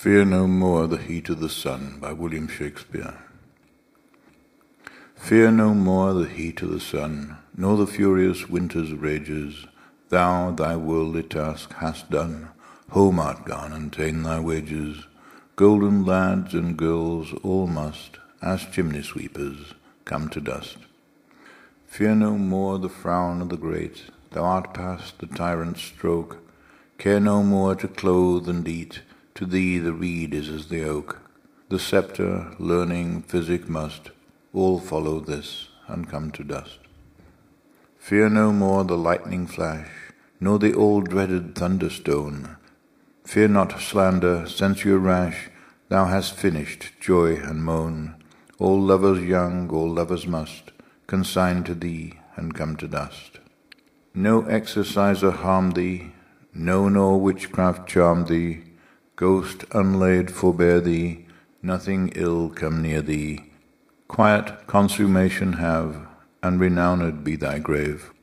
Fear no more the heat of the sun, by William Shakespeare. Fear no more the heat of the sun, nor the furious winter's rages. Thou thy worldly task hast done, home art gone, and ta'en thy wages. Golden lads and girls all must, as chimney sweepers, come to dust. Fear no more the frown of the great, thou art past the tyrant's stroke. Care no more to clothe and eat, to thee the reed is as the oak. The sceptre, learning, physic must, all follow this, and come to dust. Fear no more the lightning flash, nor the all-dreaded thunderstone. Fear not slander, censure rash, thou hast finished joy and moan. All lovers young, all lovers must, consign to thee, and come to dust. No exorciser harm thee, no nor witchcraft charm thee. Ghost unlaid forbear thee, nothing ill come near thee. Quiet consummation have, and renowned be thy grave.